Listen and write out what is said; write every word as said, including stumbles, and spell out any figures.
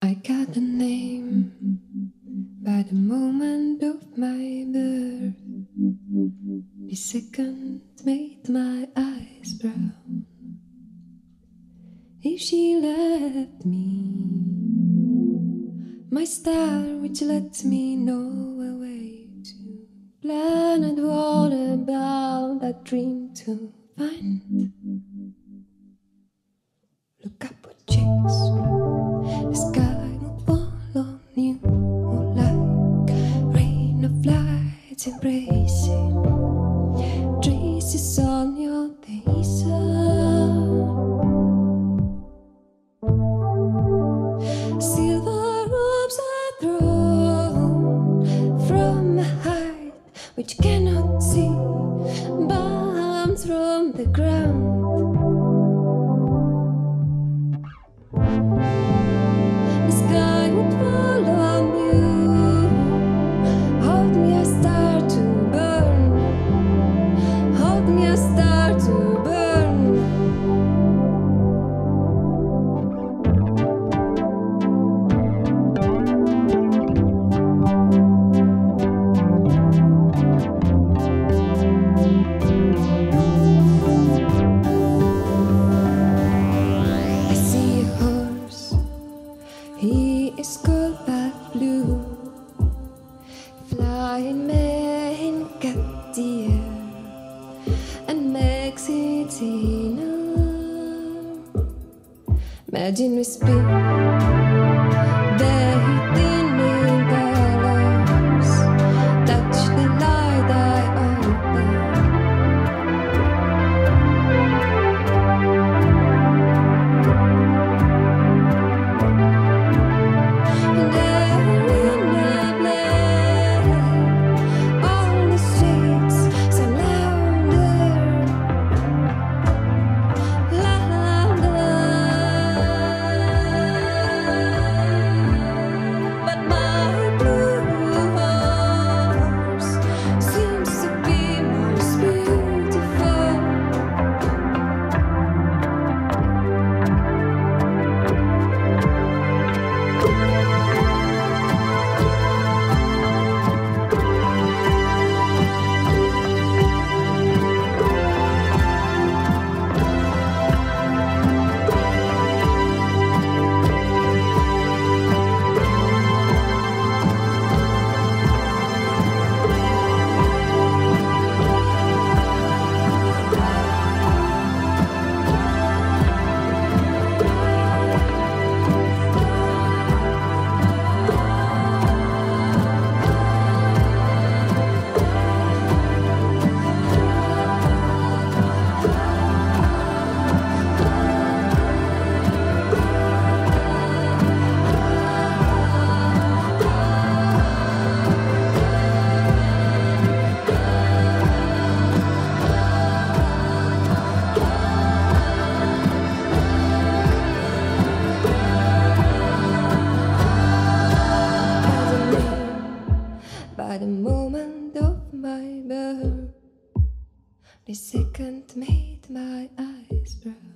I got a name by the moment of my birth. The second made my eyes brown. If she left me my star, which lets me know a way to planet all about that dream to find. Look up what chase, the sky will fall on you like rain of lights embracing traces on your desert. Silver robes are thrown from a height which cannot see, bombs from the ground. Imagine we speak the hidden colors, touch the light I open. There in the black, all the streets sound louder, louder. By the moment of my birth, the second made my eyes brown.